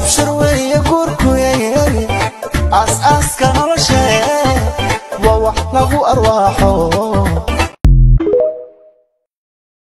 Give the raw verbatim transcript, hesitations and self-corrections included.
شروي يقولكو يا أس أس كان ولا شيء ووح له أرواحه